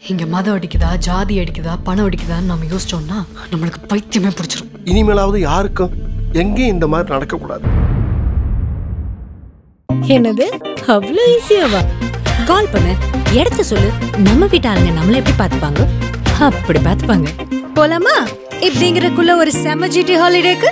இங்க மதம் அடிக்குதா, ஜாதி அடிக்குதா, பணம் அடிக்குதான்னு நம்ம யோசிச்சோம்னா நம்மளுக்கு பைத்தியமே பிடிச்சிடும். இனிமேலாவது யாருக்கும் எங்கேயும் இந்த மாதிரி நடக்கக்கூடாது. என்னது அவ்வளோ ஈஸியாவா? கால் பண்ணு, இடத்த சொல்லு, நம்ம வீட்டாளுங்க நம்மள எப்படி பார்த்துப்பாங்க அப்படி பார்த்துப்பாங்க. போலாமா? இப்படிங்கிறக்குள்ள ஒரு செம ஜிடி ஹாலிடேக்கு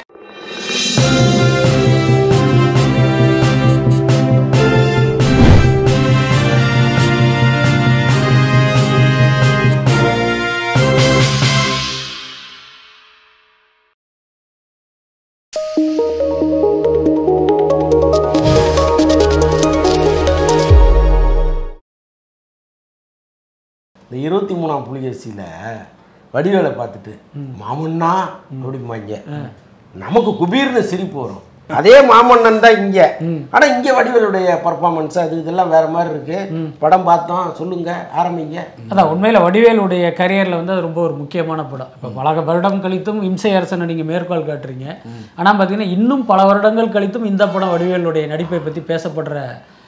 இந்த 23ஆம் புலிகேசியில் வடிவேலை பார்த்துட்டு மாமன்னா அப்படிம்பாங்க. நமக்கு குபீர்னு சிரிப்பு வரும். அதே மாமன்னன் தான் இங்கே. ஆனால் இங்கே வடிவேலுடைய பர்ஃபார்மன்ஸ் அது இதெல்லாம் வேறு மாதிரி இருக்குது. படம் பார்த்தோம், சொல்லுங்கள், ஆரம்பிங்க. அதான் உண்மையில் வடிவேலுடைய கரியரில் வந்து அது ரொம்ப ஒரு முக்கியமான படம். இப்போ பல வருடம் கழித்தும் இம்சை அரசனை நீங்கள் மேற்கோள் காட்டுறீங்க. ஆனால் பார்த்தீங்கன்னா இன்னும் பல வருடங்கள் கழித்தும் இந்த படம் வடிவேலுடைய நடிப்பை பற்றி பேசப்படுற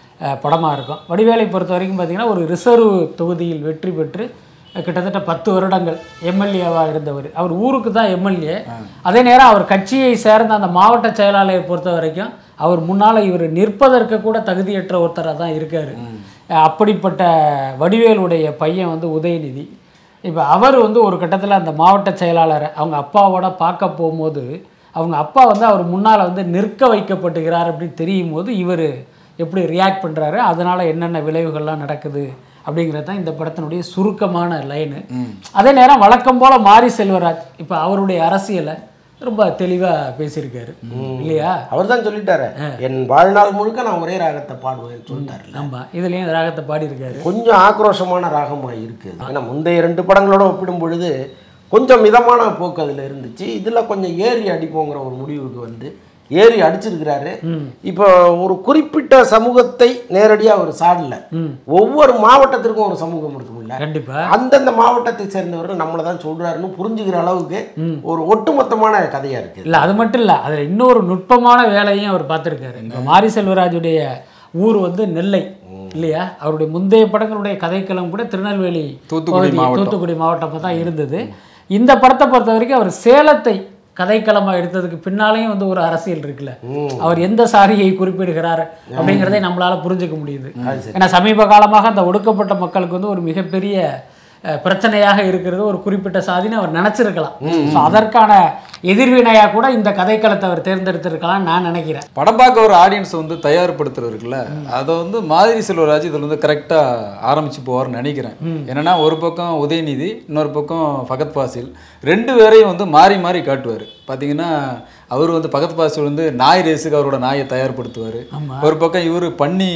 படமாக இருக்கும். வடிவேலை பொறுத்த வரைக்கும் பார்த்திங்கன்னா ஒரு ரிசர்வ் தொகுதியில் வெற்றி பெற்று கிட்டத்தட்ட 10 வருடங்கள் எம்எல்ஏவாக இருந்தவர். அவர் ஊருக்கு தான் எம்எல்ஏ. அதே நேரம் அவர் கட்சியை சேர்ந்த அந்த மாவட்ட செயலாளரை பொறுத்த வரைக்கும் அவர் முன்னால் இவர் நிற்பதற்கு கூட தகுதியற்ற ஒருத்தராக தான் இருக்கார். அப்படிப்பட்ட வடிவேலுடைய பையன் வந்து உதயநிதி. இப்போ அவர் வந்து ஒரு கட்டத்தில் அந்த மாவட்ட செயலாளரை அவங்க அப்பாவோட பார்க்க போகும்போது அவங்க அப்பா வந்து அவர் முன்னால் வந்து நிற்க வைக்கப்பட்டுகிறார் அப்படின்னு தெரியும் போது இவர் எப்படி ரியாக்ட் பண்ணுறாரு, அதனால் என்னென்ன விளைவுகள்லாம் நடக்குது அப்படிங்கிறது தான் இந்த படத்தினுடைய சுருக்கமான லைனு. அதே நேரம் வழக்கம் போல் மாரி செல்வராஜ் இப்போ அவருடைய அரசியலை ரொம்ப தெளிவாக பேசியிருக்காரு இல்லையா? அவர் தான் சொல்லிட்டாரு, என் வாழ்நாள் முழுக்க நான் ஒரே ராகத்தை பாடுவேன்னு சொல்லிட்டாரு. ஆமாம், இதுலேயும் ராகத்தை பாடியிருக்காரு. கொஞ்சம் ஆக்ரோஷமான ராகமாக இருக்குது. ஏன்னா முந்தைய 2 படங்களோட ஒப்பிடும் பொழுது கொஞ்சம் மிதமான போக்கு அதில் இருந்துச்சு. இதில் கொஞ்சம் ஏறி அடிப்போங்கிற ஒரு முடிவுக்கு வந்து ஏறி அடிச்சிருக்கிறாரு. இப்போ ஒரு குறிப்பிட்ட சமூகத்தை நேரடியாக அவர் சாடல, ஒவ்வொரு மாவட்டத்திற்கும் ஒரு சமூகம் இருக்கும்ல, கண்டிப்பா அந்தந்த மாவட்டத்தை சேர்ந்தவர்கள் நம்மளை தான் சொல்றாருன்னு புரிஞ்சுக்கிற அளவுக்கு ஒரு ஒட்டுமொத்தமான கதையா இருக்கு. இல்லை அது மட்டும் இல்லை, அதில் இன்னொரு நுட்பமான வேலையும் அவர் பார்த்துருக்காரு. இப்போ மாரி செல்வராஜுடைய ஊர் வந்து நெல்லை இல்லையா? அவருடைய முந்தைய படங்களுடைய கதைக்களம் கூட திருநெல்வேலி தூத்துக்குடி மாவட்டமாக தான் இருந்தது. இந்த படத்தை பொறுத்த வரைக்கும் அவர் சேலத்தை கதைக்களமாக எடுத்ததுக்கு பின்னாலேயும் வந்து ஒரு அரசியல் இருக்குல்ல, அவர் எந்த சாரியை குறிப்பிடுகிறார் அப்படிங்கிறதை நம்மளால புரிஞ்சுக்க முடியுது. ஏன்னா சமீப காலமாக அந்த ஒடுக்கப்பட்ட மக்களுக்கு வந்து ஒரு மிகப்பெரிய பிரச்சனையாக இருக்கிறது ஒரு குறிப்பிட்ட சாதின்னு அவர் நினைச்சிருக்கலாம். ஸோ அதற்கான எதிர்வினையாக கூட இந்த கதைக்களத்தை அவர் தேர்ந்தெடுத்திருக்கலாம் நான் நினைக்கிறேன். படம் பார்க்க ஒரு ஆடியன்ஸ் வந்து தயார்படுத்துறதுக்குல்ல, அதை வந்து மாதிரி செல்வராஜ் இதில் வந்து கரெக்டாக ஆரம்பிச்சு போவார்னு நினைக்கிறேன். என்னன்னா ஒரு பக்கம் உதயநிதி, இன்னொரு பக்கம் ஃபகத் ஃபாசில், 2 பேரையும் வந்து மாறி மாறி காட்டுவார். பார்த்தீங்கன்னா அவர் வந்து பகத் ஃபாசில் வந்து நாய் ரேஸுக்கு அவரோட நாயை தயார்படுத்துவார். ஒரு பக்கம் இவர் பண்ணி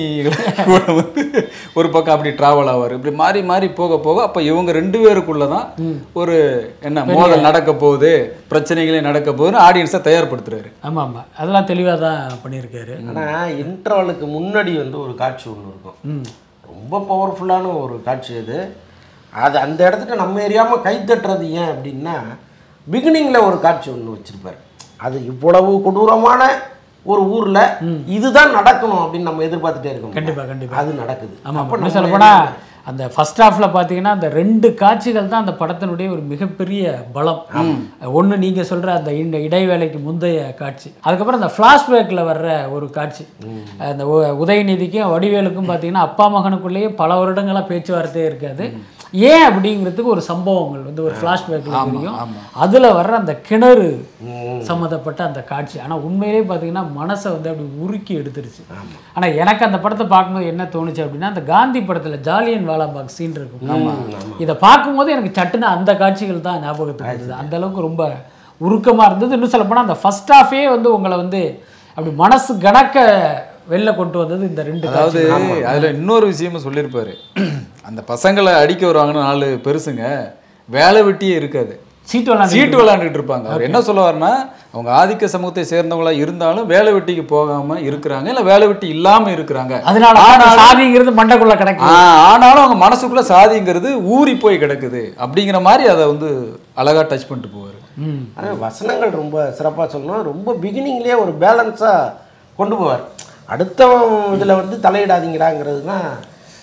வந்து ஒரு பக்கம் அப்படி ட்ராவல் ஆவார். இப்படி மாறி மாறி போக போக அப்போ இவங்க 2 பேருக்குள்ள தான் ஒரு என்ன மோதல் நடக்க போகுது, பிரச்சனைகளே நடக்க போகுதுன்னு ஆடியன்ஸை தயார்படுத்துறாரு. ஆமாம் ஆமாம், அதெல்லாம் தெளிவாக தான் பண்ணியிருக்காரு. ஆனால் இன்டர்வலுக்கு முன்னாடி வந்து ஒரு காட்சி ஒன்று இருக்கும், ரொம்ப பவர்ஃபுல்லான ஒரு காட்சி அது. அது அந்த இடத்துக்கு நம்ம எரியாமல் கை தட்டுறது ஏன் அப்படின்னா, பிகினிங்கில் ஒரு காட்சி ஒன்று வச்சுருப்பார். அது இவ்வளவு கொடூரமான ஒரு ஊரில் இதுதான் நடக்கணும் அப்படின்னு நம்ம எதிர்பார்த்துட்டே இருக்கோம். கண்டிப்பாக கண்டிப்பாக அது நடக்குது. ஆமாம், சொல்லப்போனால் அந்த ஃபர்ஸ்ட் ஹாஃபில் பார்த்தீங்கன்னா அந்த 2 காட்சிகள் தான் அந்த படத்தினுடைய ஒரு மிகப்பெரிய பலம். ஒன்று நீங்கள் சொல்கிற அந்த இடைவேளைக்கு முந்தைய காட்சி, அதுக்கப்புறம் அந்த ஃப்ளாஷ்பேக்கில் வர்ற ஒரு காட்சி. அந்த உதயநிதிக்கும் வடிவேலுக்கும் பார்த்தீங்கன்னா அப்பா மகனுக்குள்ளேயே பல வருடங்களாக பேச்சுவார்த்தையே இருக்காது. ஏன் அப்படிங்கிறதுக்கு ஒரு சம்பவங்கள் வந்து ஒரு ஃப்ளாஷ்பேக்கில் தெரியும். அதில் வர்ற அந்த கிணறு சம்மந்தப்பட்ட அந்த காட்சி ஆனால் உண்மையிலே பார்த்தீங்கன்னா மனசை வந்து அப்படி உருக்கி எடுத்துருச்சு. ஆனால் எனக்கு அந்த படத்தை பார்க்கும்போது என்ன தோணுச்சு அப்படின்னா, அந்த காந்தி படத்தில் ஜாலியன் வாலாபாக் சீன் இருக்கும், இதை பார்க்கும்போது எனக்கு சட்டுன்னு அந்த காட்சிகள் தான் ஞாபகத்துக்கு இருந்தது. அந்த அளவுக்கு ரொம்ப உருக்கமாக இருந்தது. இன்னும் சொல்லப்போனால் அந்த ஃபர்ஸ்ட் ஹாஃபே வந்து உங்களை வந்து அப்படி மனசு கணக்க வெளில கொண்டு வந்தது இந்த 2. அதாவது அதில் இன்னொரு விஷயமும் சொல்லியிருப்பாரு, அந்த பசங்களை அடிக்க வருவாங்கன்னு 4 பெருசுங்க வேலை வெட்டியே இருக்காது, சீட்டு விளையாண்டுட்டு இருப்பாங்க. அவர் என்ன சொல்லுவார்னா, அவங்க ஆதிக்க சமூகத்தை சேர்ந்தவங்களா இருந்தாலும் வேலை வெட்டிக்கு போகாம இருக்கிறாங்க, இல்ல வேலை வெட்டி இல்லாம இருக்கிறாங்க. சாதிங்கிறது மண்டக்குள்ள கிடக்கு, ஆனாலும் அவங்க மனசுக்குள்ள சாதிங்கிறது ஊறி போய் கிடக்குது அப்படிங்கிற மாதிரி அதை வந்து அழகா டச் பண்ணிட்டு போவார். வசனங்கள் ரொம்ப சிறப்பாக சொல்லணும். ரொம்ப பிகினிங்லேயே ஒரு பேலன்ஸாக கொண்டு போவார். அடுத்தவன் இதில் வந்து தலையிடாதீங்கிறாங்கிறது தான்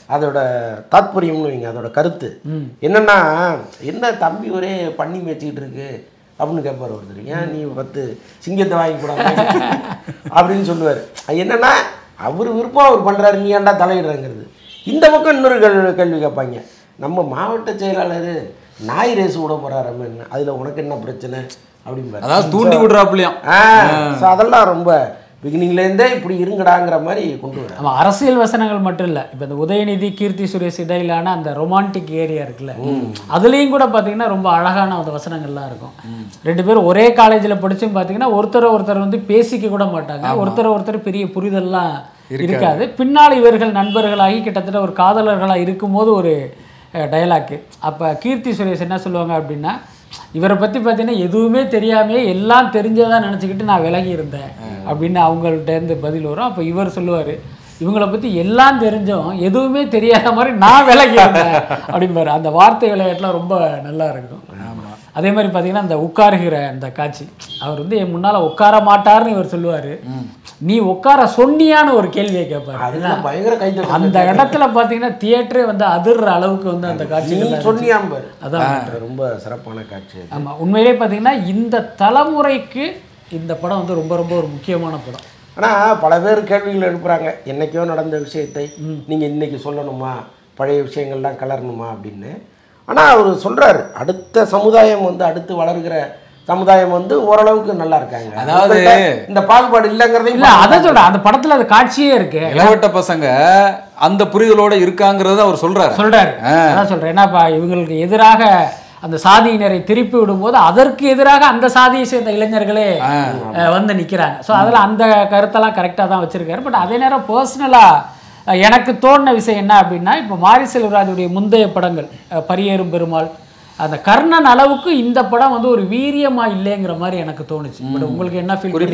அதோட தாத்பரியம்னு வைங்க, அதோட கருத்து என்னன்னா, என்ன தம்பி ஒரே பண்ணி மேய்ச்சிக்கிட்டு இருக்கு அப்படின்னு கேட்பார் ஒருத்தர். ஏன் நீ 10 சிங்கத்தை வாங்கி கூடாது அப்படின்னு சொல்லுவார். என்னன்னா அவர் விருப்பம் அவர் பண்ணுறாரு, நீ ஏன்டா தலையிடுறங்கிறது. இந்த பக்கம் இன்னொரு கேள்வி கேட்பாங்க, நம்ம மாவட்ட செயலாளர் நாய் ரேஸ் விட போகிறாரு, அதில் உனக்கு என்ன பிரச்சனை அப்படிம்பாரு. அதாவது தூண்டி விடுறாப்புலையும். ஸோ அதெல்லாம் ரொம்ப பிகினிங்லேருந்தே இப்படி இருங்கடாங்கிற மாதிரி கொண்டு வர. ஆமாம், அரசியல் வசனங்கள் மட்டும் இல்லை, இப்போ இந்த உதயநிதி கீர்த்தி சுரேஷ் இடையிலான அந்த ரொமான்டிக் ஏரியா இருக்குல்ல, அதுலேயும் கூட பார்த்தீங்கன்னா ரொம்ப அழகான அந்த வசனங்கள்லாம் இருக்கும். 2 பேரும் ஒரே காலேஜில் படிச்சும் பார்த்தீங்கன்னா ஒருத்தர் வந்து பேசிக்க கூட மாட்டாங்க, ஒருத்தர் பெரிய புரிதல்லாம் இருக்காது. பின்னால் இவர்கள் நண்பர்களாகி கிட்டத்தட்ட ஒரு காதலர்களாக இருக்கும்போது ஒரு டயலாக்கு. அப்போ கீர்த்தி சுரேஷ் என்ன சொல்லுவாங்க அப்படின்னா, இவரை பற்றி பார்த்தீங்கன்னா எதுவுமே தெரியாமே எல்லாம் தெரிஞ்சதான் நினச்சிக்கிட்டு நான் விலகி இருந்தேன் அப்படின்னு அவங்கள்ட்டேருந்து பதில் வரும். அப்போ இவர் சொல்லுவார், இவங்களை பற்றி எல்லாம் தெரிஞ்சோம் எதுவுமே தெரியாத மாதிரி நான் விலகி இருந்தேன் அப்படிம்பாரு. அந்த வார்த்தை விளையாட்டுலாம் ரொம்ப நல்லா இருக்கும். அதே மாதிரி பார்த்தீங்கன்னா அந்த உட்காருகிற அந்த காட்சி, அவர் வந்து என் முன்னால் உட்கார மாட்டார்னு இவர் சொல்லுவார், நீ உட்கார சொன்னியான்னு ஒரு கேள்வியை கேட்பாரு. பயங்கர கைது. அந்த இடத்துல பார்த்தீங்கன்னா தியேட்டரே வந்து அதிர்ற அளவுக்கு வந்து அந்த காட்சி சொன்னியாம்பார். அதான் ரொம்ப சிறப்பான காட்சி. ஆமாம், உண்மையிலே பார்த்தீங்கன்னா இந்த தலைமுறைக்கு இந்த படம் வந்து ரொம்ப ரொம்ப ஒரு முக்கியமான படம். ஆனால் பல பேர் கேள்விகள் எழுப்புறாங்க, என்னைக்கோ நடந்த விஷயத்தை நீங்கள் இன்னைக்கு சொல்லணுமா, பழைய விஷயங்கள்லாம் கலரணுமா அப்படின்னு. ஆனால் அவர் சொல்கிறாரு, அடுத்த சமுதாயம் வந்து அடுத்து வளர்கிற சமுதாயம் வந்து ஓரளவுக்கு நல்லா இருக்காங்க, அதாவது இந்த பாகுபாடு இல்லைங்கிறதையும் இல்லை அதை சொல்கிறேன். அந்த படத்தில் அது காட்சியே இருக்கு, இளவட்ட பசங்க அந்த புரிதலோட இருக்காங்கிறத அவர் சொல்றாரு. அதான் சொல்கிறேன். ஏன்னாப்பா இவங்களுக்கு எதிராக அந்த சாதியினரை திருப்பி விடும்போது அதற்கு எதிராக அந்த சாதியை சேர்ந்த இளைஞர்களே வந்து நிற்கிறாங்க. ஸோ அதில் அந்த கருத்தெல்லாம் கரெக்டாக தான் வச்சுருக்காரு. பட் அதே நேரம் பர்சனலாக எனக்கு தோணின விஷயம் என்ன அப்படின்னா, இப்போ மாரி செல்வராஜுடைய முந்தைய படங்கள் பரியேறும் பெருமாள், அந்த கர்ணன் அளவுக்கு இந்த படம் வந்து ஒரு வீரியமா இல்லைங்கிற மாதிரி எனக்கு தோணுச்சு. பட் உங்களுக்கு என்ன ஃபீல்?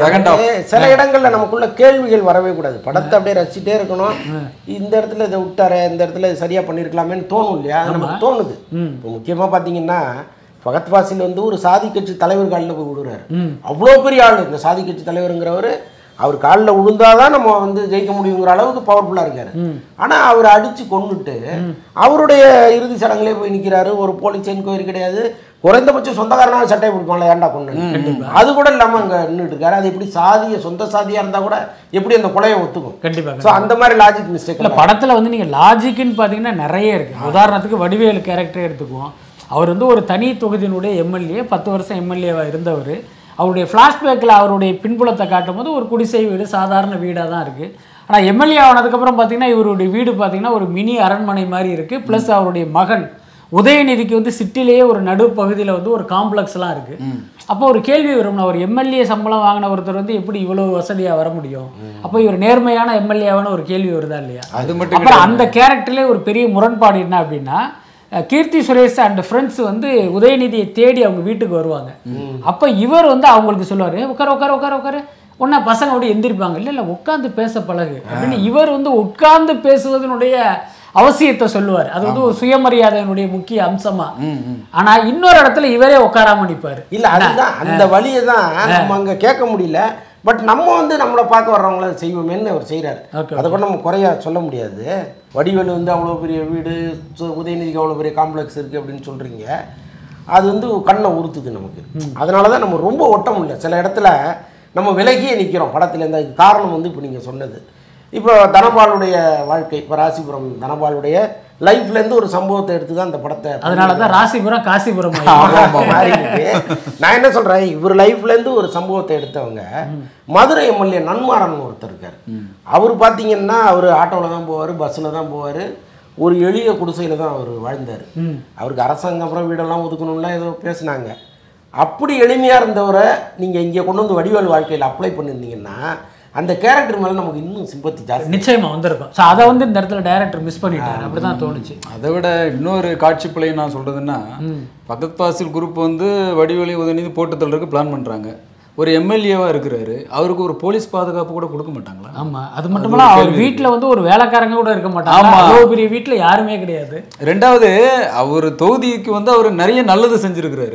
சில இடங்கள்ல நமக்குள்ள கேள்விகள் வரவே கூடாது, படத்தை அப்படியே ரசிச்சுட்டே இருக்கணும். இந்த இடத்துல இதை விட்டாரு, இந்த இடத்துல சரியா பண்ணிருக்கலாமேன்னு தோணும் இல்லையா, நமக்கு தோணுது. இப்போ முக்கியமா பாத்தீங்கன்னா ஃபகத் ஃபாசில் வந்து ஒரு சாதி கட்சி தலைவர் காலில் போய் விடுறாரு. அவ்வளோ பெரிய ஆள் இந்த சாதி கட்சி தலைவருங்கிறவர், அவர் காலில் விழுந்தாதான் நம்ம வந்து ஜெயிக்க முடியுங்கிற அளவுக்கு பவர்ஃபுல்லாக இருக்காரு. ஆனால் அவர் அடித்து கொண்டுட்டு அவருடைய இறுதி சடங்குலே போய் நிற்கிறாரு. ஒரு போலீஸ் என்கொயரி கிடையாது, குறைந்தபட்சம் சொந்தக்காரனாக சட்டை பிடிப்பாங்களே, ஏன்டா கொண்டு அது கூட இல்லாமல் அங்கே நின்றுட்டு இருக்காரு. அது எப்படி சாதிய சொந்த சாதியாக இருந்தால் கூட எப்படி அந்த கொலையை ஒத்துக்கும்? கண்டிப்பாக. ஸோ அந்த மாதிரி லாஜிக் மிஸ்டேக் இல்லை, படத்தில் வந்து நீங்கள் லாஜிக்குன்னு பார்த்தீங்கன்னா நிறைய இருக்குது. உதாரணத்துக்கு வடிவேலு கேரக்டரே எடுத்துக்குவோம். அவர் வந்து ஒரு தனி தொகுதியினுடைய எம்எல்ஏ, 10 வருஷம் எம்எல்ஏவாக இருந்தவர். அவருடைய ஃப்ளாஷ்பேக்கில் அவருடைய பின்புலத்தை காட்டும் போது ஒரு குடிசை வீடு, சாதாரண வீடாக தான் இருக்குது. ஆனால் எம்எல்ஏ ஆனதுக்கப்புறம் பார்த்தீங்கன்னா இவருடைய வீடு பார்த்தீங்கன்னா ஒரு மினி அரண்மனை மாதிரி இருக்குது. ப்ளஸ் அவருடைய மகன் உதயநிதிக்கு வந்து சிட்டிலேயே ஒரு நடுப்பகுதியில் வந்து ஒரு காம்ப்ளெக்ஸ்லாம் இருக்குது. அப்போ ஒரு கேள்வி வரும், அவர் எம்எல்ஏ சம்பளம் வாங்கின ஒருத்தர் வந்து எப்படி இவ்வளோ வசதியாக வர முடியும்? அப்போ இவர் நேர்மையான எம்எல்ஏவான ஒரு கேள்வி வருதா இல்லையா? அது மட்டும் அப்புறம் அந்த கேரக்டர்லேயே ஒரு பெரிய முரண்பாடு என்ன அப்படின்னா, கீர்த்தி சுரேஷ் அண்ட் ஃப்ரெண்ட்ஸ் வந்து உதயநிதியை தேடி அவங்க வீட்டுக்கு வருவாங்க. அப்போ இவர் வந்து அவங்களுக்கு சொல்லுவார், உட்கார உட்கார உட்கார உட்கார ஒன்றா பசங்க அப்படி எந்திரிப்பாங்க, இல்லை உட்காந்து பேச பழகு அப்படின்னு இவர் வந்து உட்கார்ந்து பேசுவதனுடைய அவசியத்தை சொல்லுவார். அது வந்து ஒரு சுயமரியாதையினுடைய முக்கிய அம்சமா. ஆனா இன்னொரு இடத்துல இவரே உட்காராம நிற்பாரு. இல்லை, அதுதான் அந்த வழியை தான் நம்ம அங்கே கேட்க முடியல. பட் நம்ம வந்து நம்மளை பார்க்க வர்றவங்கள செய்வோமேன்னு அவர் செய்கிறாரு. அதை கூட நம்ம குறையா சொல்ல முடியாது. வடிவேலு வந்து அவ்வளோ பெரிய வீடு, உதயநிதிக்கு அவ்வளோ பெரிய காம்ப்ளெக்ஸ் இருக்குது அப்படின்னு சொல்கிறீங்க, அது வந்து கண்ணை உறுத்துது நமக்கு. அதனால தான் நம்ம ரொம்ப ஒட்ட முடியல. சில இடத்துல நம்ம விலகியே நிற்கிறோம் படத்தில். இந்த காரணம் வந்து இப்போ நீங்கள் சொன்னது. இப்போ தனபாலுடைய வாழ்க்கை, இப்போ ராசிபுரம் தனபாலுடைய லைஃப்லேருந்து ஒரு சம்பவத்தை எடுத்து தான் அந்த படத்தை, அதனால தான் ராசிபுரம் காசிபுரம் மாறி இருக்கு. நான் என்ன சொல்கிறேன், இவர் லைஃப்லேருந்து ஒரு சம்பவத்தை எடுத்தவங்க மதுரை எம்எல்ஏ நன்மாறன் ஒருத்தர் இருக்கார். அவர் பார்த்தீங்கன்னா அவர் ஆட்டோவில் தான் போவார், பஸ்ஸில் தான் போவார், ஒரு எளிய குடிசையில் தான் அவர் வாழ்ந்தார். அவருக்கு அரசாங்கம் அப்புறம் வீடெல்லாம் ஒதுக்கணும்லாம் ஏதோ பேசினாங்க. அப்படி எளிமையாக இருந்தவரை நீங்கள் இங்கே கொண்டு வந்து வடிவேல் வாழ்க்கையில் அப்ளை பண்ணியிருந்தீங்கன்னா அந்த கேரக்டர் மேலே நமக்கு இன்னும் சிம்பத்தி ஜாஸ்தி நிச்சயமாக வந்திருக்கும். ஸோ அதை வந்து இந்த இடத்துல டைரக்டர் மிஸ் பண்ணிட்டாரு, அப்படி தான் தோணுச்சு. அதை விட இன்னொரு காட்சி பிள்ளை நான் சொல்கிறதுன்னா, ஃபகத் ஃபாசில் குரூப் வந்து வடிவேலு உதயநிதி போட்டு தள்ளுறதுக்கு பிளான் பண்ணுறாங்க. ஒரு எம்எல்ஏவாக இருக்கிறாரு, அவருக்கு ஒரு போலீஸ் பாதுகாப்பு கூட கொடுக்க மாட்டாங்களா? ஆமாம், அது மட்டும் இல்லை, அவர் வீட்டில் வந்து ஒரு வேலைக்காரங்க கூட இருக்க மாட்டாங்க. அவ்வளோ பெரிய வீட்டில் யாருமே கிடையாது. ரெண்டாவது, அவர் தொகுதிக்கு வந்து அவர் நிறைய நல்லது செஞ்சுருக்கிறாரு.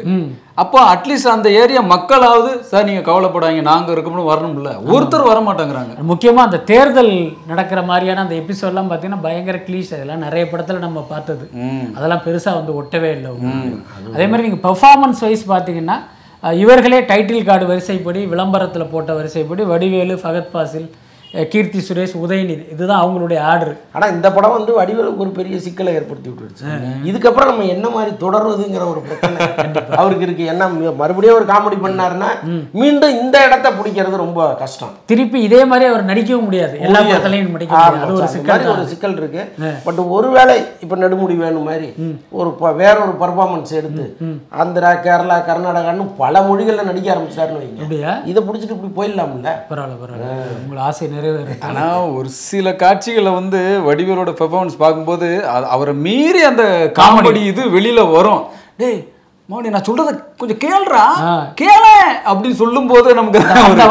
அப்போ அட்லீஸ்ட் அந்த ஏரியா மக்களாவது சார் நீங்கள் கவலைப்படாங்க நாங்கள் இருக்கணும்னு வரணும்ல, ஒருத்தர் வர மாட்டேங்கிறாங்க. முக்கியமாக அந்த தேர்தல் நடக்கிற மாதிரியான அந்த எபிசோட்லாம் பார்த்தீங்கன்னா பயங்கர கிளீஷ். அதெல்லாம் நிறைய படத்தில் நம்ம பார்த்தது. அதெல்லாம் பெருசாக வந்து ஒட்டவே இல்லை. அதே மாதிரி நீங்கள் பெர்ஃபார்மன்ஸ் வைஸ் பார்த்தீங்கன்னா இவர்களே டைட்டில் கார்டு வரிசைப்படி விளம்பரத்தில் போட்ட வரிசைப்படி வடிவேலு, ஃபகத் ஃபாசில், கீர்த்தி சுரேஷ், உதயநிதி, இதுதான் அவங்களுடைய ஆர்டர். ஆனால் இந்த படம் வந்து வடிவேலுக்கு ஒரு பெரிய சிக்கலை ஏற்படுத்தி விட்டுருச்சு. இதுக்கப்புறம் நம்ம என்ன மாதிரி தொடர்வதுங்கிற ஒரு பிரச்சனை அவருக்கு இருக்கு. என்ன மறுபடியும் ஒரு காமெடி பண்ணாருன்னா மீண்டும் இந்த இடத்த பிடிக்கிறது ரொம்ப கஷ்டம். திருப்பி இதே மாதிரி அவர் நடிக்கவும் முடியாது, எல்லா படத்துலையும் நடிக்க முடியாது. அது ஒரு சிக்கல் இருக்கு. பட் ஒருவேளை இப்போ நெடுமுடி வேணும் மாதிரி ஒரு வேற ஒரு பர்ஃபார்மன்ஸ் எடுத்து ஆந்திரா, கேரளா, கர்நாடகான்னு பல மொழிகளில் நடிக்க ஆரம்பிச்சாருன்னு வைங்க, இதை பிடிச்சிட்டு இப்படி போயிடலாம்ல. பரவாயில்ல, உங்களை ஆசை. ஆனால் ஒரு சில காட்சிகளை வந்து வடிவேலோட பெர்ஃபார்மன்ஸ் பார்க்கும்போது அவரை மீறி அந்த காமெடி இது வெளியில வரும். டேய் மோனி நான் சொல்றத கொஞ்சம் கேள்றா கேள அப்படின்னு சொல்லும் போது நமக்கு அந்த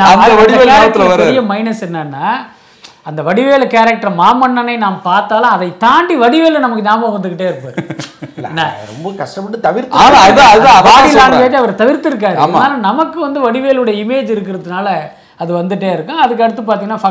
வடிவேலு பெரிய மைனஸ் என்னன்னா, அந்த வடிவேலு கேரக்டர் மாமன்னனை நாம் பார்த்தாலும் அதை தாண்டி வடிவேலு நமக்கு ஞாபகம் வந்துகிட்டே இருப்பார். ரொம்ப கஷ்டப்பட்டு தவிர்த்து அவர் தவிர்த்திருக்காரு. அதனால நமக்கு வந்து வடிவேலுடைய இமேஜ் இருக்கிறதுனால அது வந்துட்டே இருக்கும். அதுக்கு அடுத்து பார்த்தீங்கன்னா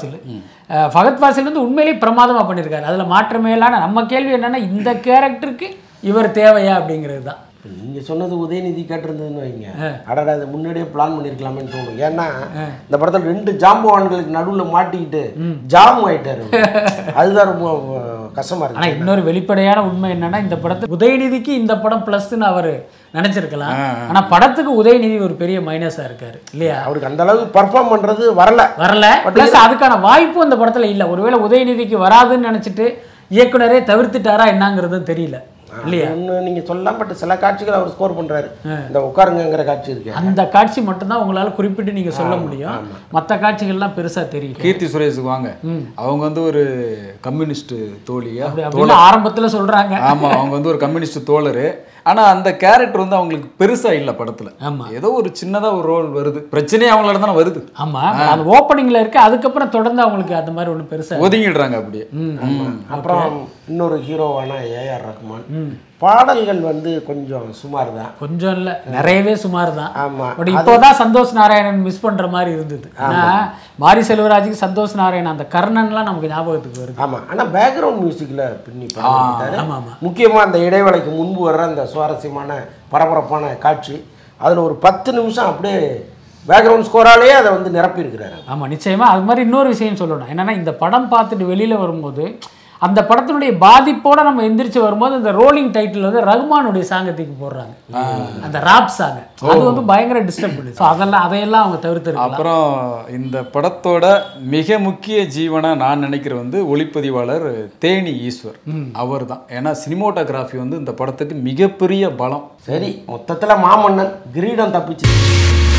ஃபகத் ஃபாசில் வந்து உண்மையிலேயே பிரமாதமாக பண்ணியிருக்காரு. அதில் மாற்றமே இல்லாத. நம்ம கேள்வி என்னென்னா, இந்த கேரக்டருக்கு இவர் தேவையா அப்படிங்கிறது தான். நீங்கள் சொன்னது உதயநிதி கேட்டிருந்ததுன்னு வைங்க, அடடா அதை முன்னாடியே பிளான் பண்ணியிருக்கலாமேன்னு தோணும். ஏன்னா இந்த படத்தில் 2 ஜாம்பவான்களுக்கு நடுவில் மாட்டிக்கிட்டு ஜாம் ஆகிட்டாரு. அதுதான் ரொம்ப கஷ்டமாக இருக்கு. ஆனால் இன்னொரு வெளிப்படையான உண்மை என்னன்னா, இந்த படத்துக்கு உதயநிதிக்கு இந்த படம் ப்ளஸ்ன்னு அவர் நினைச்சிருக்கலாம். ஆனால் படத்துக்கு உதயநிதி ஒரு பெரிய மைனஸாக இருக்காரு இல்லையா? அவருக்கு அந்த அளவுக்கு பர்ஃபார்ம் பண்ணுறது வரல. ப்ளஸ் அதுக்கான வாய்ப்பும் அந்த படத்தில் இல்லை. ஒருவேளை உதயநிதிக்கு வராதுன்னு நினச்சிட்டு இயக்குனரே தவிர்த்துட்டாரா என்னங்கிறதும் தெரியல இல்லையா? நீங்க சொல்லலாம். பட் சில காட்சிகள் அவர் ஸ்கோர் பண்றாரு. இந்த உட்காருங்கிற காட்சி இருக்கு, அந்த காட்சி மட்டும்தான் உங்களால குறிப்பிட்டு நீங்க சொல்ல முடியும். மற்ற காட்சிகள்லாம் பெருசா தெரியும். கீர்த்தி சுரேஷுக்கு வாங்க, அவங்க வந்து ஒரு கம்யூனிஸ்ட் தோழியா ஆரம்பத்துல சொல்றாங்க. ஆமா, அவங்க வந்து ஒரு கம்யூனிஸ்ட் தோழரு. ஆனா அந்த கேரக்டர் வந்து அவங்களுக்கு பெருசா இல்ல படத்துல. ஏதோ ஒரு சின்னதா ஒரு ரோல் வருது, பிரச்சனையே அவங்களால தானே வருது. ஆமா, அது ஓப்பனிங்ல இருக்கு. அதுக்கப்புறம் தொடர்ந்து அவங்களுக்கு அந்த மாதிரி ஒண்ணு பெருசா ஒதுங்கிடுறாங்க அப்படியே. அப்புறம் இன்னொரு ஹீரோவான ஏஆர் ரஹ்மான் பாடல்கள் வந்து கொஞ்சம் சுமார் தான். கொஞ்சம் இல்லை, நிறையவே சுமார் தான். ஆமாம். பட் இப்போதான் சந்தோஷ் நாராயணன் மிஸ் பண்ணுற மாதிரி இருந்தது. ஆனால் மாரி செல்வராஜுக்கு சந்தோஷ் நாராயணன் அந்த கர்ணன்லாம் நமக்கு ஞாபகத்துக்கு வருது. ஆமாம். ஆனால் பேக்ரவுண்ட் மியூசிக்கில் பின்னி முக்கியமாக அந்த இடைவேளைக்கு முன்பு வர்ற அந்த சுவாரஸ்யமான பரபரப்பான காட்சி, அதில் ஒரு 10 நிமிஷம் அப்படியே பேக்ரவுண்ட் ஸ்கோராலேயே அதை வந்து நிரப்பியிருக்கிறாரு. ஆமாம், நிச்சயமாக. அது மாதிரி இன்னொரு விஷயம் சொல்லணும். என்னென்னா, இந்த படம் பார்த்துட்டு வெளியில் வரும்போது அந்த படத்தினுடைய பாதிப்போட நம்ம எந்திரிச்சு வரும்போது அந்த ரோலிங் டைட்டில் வந்து ரகுமானுடைய சாங்கத்துக்கு போடுறாங்க, அந்த ராப் சாங். அது வந்து பயங்கர டிஸ்டர்ப் பண்ணுது. ஸோ அதையெல்லாம் அவங்க தவிர்த்து. அப்புறம் இந்த படத்தோட மிக முக்கிய ஜீவனா நான் நினைக்கிற வந்து ஒளிப்பதிவாளர் தேனி ஈஸ்வர் அவர் தான். ஏன்னா சினிமோட்டோகிராஃபி வந்து இந்த படத்துக்கு மிகப்பெரிய பலம். சரி, மொத்தத்தில் மாமன்னன் கிரீடம் தப்பிச்சு.